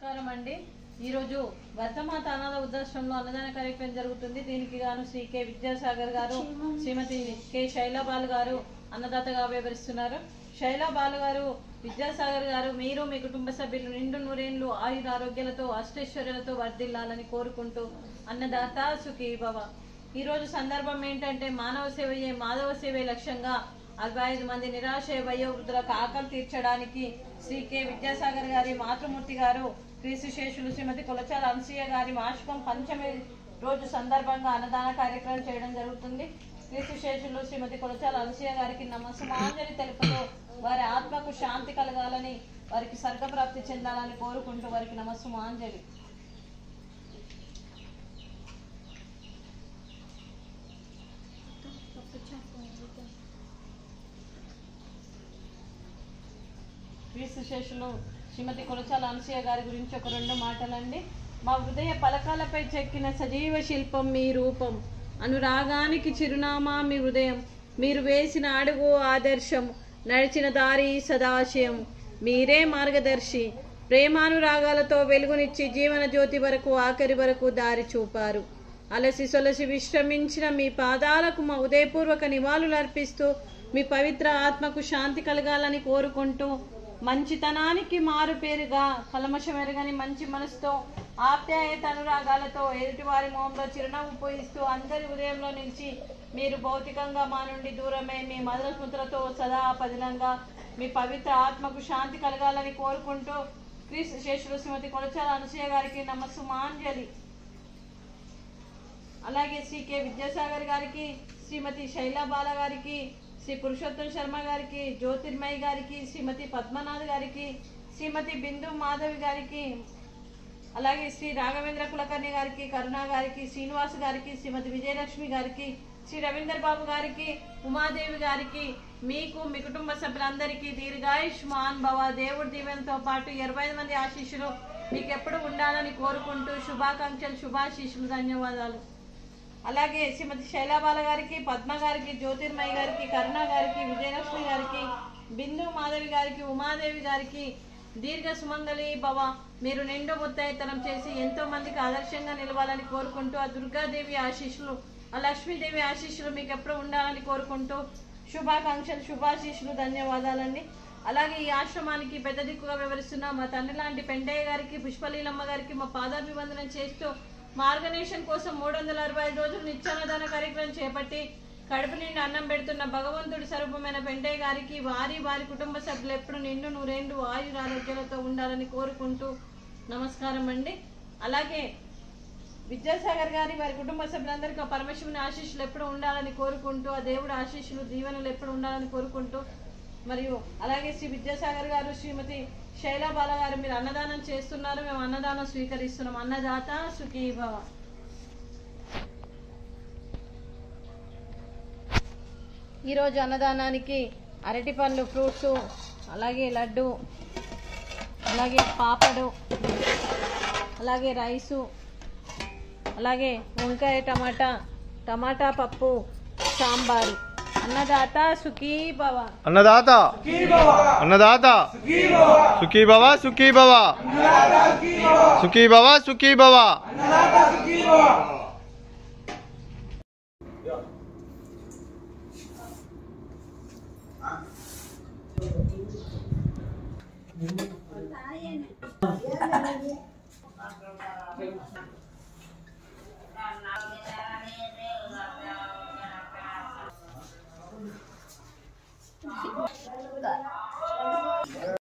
నమస్కారం అండి। ఈ రోజు వర్ధమాత అనాథ వృద్ధాశ్రమంలో అన్నదాన కార్యక్రమం జరుగుతుంది। దీనికి గాను శ్రీ కె విద్యాసాగర్ గారు, శ్రీమతి కె శైలబాలు గారు అన్నదాతగా వివరిస్తున్నారు। శైలబాలు గారు, విద్యాసాగర్ గారు, మీరు మీ కుటుంబ సభ్యులు నిండు నూరేళ్లు ఆయుర ఆరోగ్యాలతో అష్టైశ్వర్యాలతో వర్ధిల్లాలని కోరుకుంటూ అన్నదాత సుఖీ భవ। ఈ రోజు సందర్భం ఏంటంటే మానవ సేవయే మాధవ సేవే లక్ష్యంగా 65 మంది నిరాశ వయోవృద్ధులకు ఆకలి తీర్చడానికి శ్రీ కె విద్యాసాగర్ గారి మాతృమూర్తి గారు క్రీస్తుశేషులు శ్రీమతి కొలచాల అనసూయ గారి మాసికం పంచమి రోజు సందర్భంగా అన్నదాన కార్యక్రమం చేయడం జరుగుతుంది। క్రీస్తుశేషులు శ్రీమతి కొలచాల అనసూయ గారికి నమస్సుమాంజలి తెలుపుతూ వారి ఆత్మకు శాంతి కలగాలని, వారికి స్వర్గప్రాప్తి చెందాలని కోరుకుంటూ వారికి నమస్సుమాంజలి। క్రీస్తుశేషులు శ్రీమతి కొలచాల అనసూయ గారి గురించి ఒక 2 మాటలండి। మా హృదయ పలకాలపై చెక్కిన సజీవ శిల్పం మీ రూపం, అనురాగానికి చిరునామా మీ హృదయం, మీరు వేసిన అడుగు ఆదర్శం, నడిచిన దారి సదాశయం, మీరే మార్గదర్శి, ప్రేమానురాగాలతో వెలుగునిచ్చి జీవన జ్యోతి వరకు ఆఖరి వరకు దారి చూపారు। అలసి సొలసి విశ్రమించిన మీ పాదాలకు మా ఉదయపూర్వక నివాళులు అర్పిస్తూ మీ పవిత్ర ఆత్మకు శాంతి కలగాలని కోరుకుంటూ మంచితనానికి మారు పేరుగా కల్మషమెరగని మంచి మనసుతో ఆప్యాయత అనురాగాలతో ఎదుటివారి మొహంలో చిరునవ్వు పోయిస్తూ అందరి ఉదయంలో నుంచి మీరు భౌతికంగా మా నుండి దూరమై మీ మధుర స్మృతులతో సదా పదిలంగా మీ పవిత్ర ఆత్మకు శాంతి కలగాలని కోరుకుంటూ క్రీస్తుశేషులు శ్రీమతి కొలచాల అనసూయ గారికి నమస్సుమాంజలి। అలాగే శ్రీ కె విద్యాసాగర్ గారికి, శ్రీమతి శైలబాల గారికి, శ్రీ పురుషోత్తం శర్మ గారికి, జ్యోతిర్మయి గారికి, శ్రీమతి పద్మనాథ్ గారికి, శ్రీమతి బిందు మాధవి గారికి, అలాగే శ్రీ రాఘవేంద్ర కులకర్ణి గారికి, కరుణ గారికి, శ్రీనివాస్ గారికి, శ్రీమతి విజయలక్ష్మి గారికి, శ్రీ రవీందర్ బాబు గారికి, ఉమాదేవి గారికి, మీకు మీ కుటుంబ సభ్యులందరికీ దీర్ఘాయుష్మాన్ భవ దేవుడి దీవెనతో పాటు 25 మంది ఆశీస్సులు మీకు ఎప్పుడు ఉండాలని కోరుకుంటూ శుభాకాంక్షలు, శుభాశీస్సులు, ధన్యవాదాలు। అలాగే శ్రీమతి శైలబాల గారికి, పద్మ గారికి, జ్యోతిర్మయి గారికి, కరుణ గారికి, విజయలక్ష్మి గారికి, బిందు మాధవి గారికి, ఉమాదేవి గారికి దీర్ఘ సుమంగళి భవ, మీరు నిండు ముత్తైతనం చేసి ఎంతో మందికి ఆదర్శంగా నిలవాలని కోరుకుంటూ ఆ దుర్గాదేవి ఆశీస్సులు, ఆ లక్ష్మీదేవి ఆశీస్సులు మీకు ఎప్పుడు ఉండాలని కోరుకుంటూ శుభాకాంక్షలు, శుభాశీస్సులు, ధన్యవాదాలండి। అలాగే ఈ ఆశ్రమానికి పెద్ద దిక్కుగా వివరిస్తున్న మా తండ్రి లాంటి పెంటయ్య గారికి, పుష్పలీలమ్మ గారికి మా పాదాభివందనం చేస్తూ మా ఆర్గనైజేషన్ కోసం 365 రోజులు నిత్యాన్నదాన కార్యక్రమం చేపట్టి కడుపు నిండి అన్నం పెడుతున్న భగవంతుడి స్వరూపమైన పెంటయ్య గారికి, వారి కుటుంబ సభ్యులు ఎప్పుడు నిండు నూరేళ్లు ఆయుర ఆరోగ్యాలతో ఉండాలని కోరుకుంటూ నమస్కారం అండి। అలాగే విద్యాసాగర్ గారి వారి కుటుంబ సభ్యులందరికీ ఆ పరమశివుని ఆశీస్సులు ఎప్పుడు ఉండాలని కోరుకుంటూ ఆ దేవుడి ఆశీస్సులు, దీవెనలు ఎప్పుడు ఉండాలని కోరుకుంటూ మరియు అలాగే శ్రీ విద్యాసాగర్ గారు, శ్రీమతి శైలబాల గారు మీరు అన్నదానం చేస్తున్నారు, మేము అన్నదానం స్వీకరిస్తున్నాం। అన్నదాత సుఖీ భవ। ఈరోజు అన్నదానానికి అరటి పండ్లు, ఫ్రూట్స్, అలాగే లడ్డు, అలాగే పాపడు, అలాగే రైసు, అలాగే వంకాయ టమాటా పప్పు, సాంబారు। అన్నదాత సుఖీ భవ, అన్నదాత అన్నదాత సుఖీ భవ, సుఖీ భవ, సుఖీ భవ, సుఖీ భవ।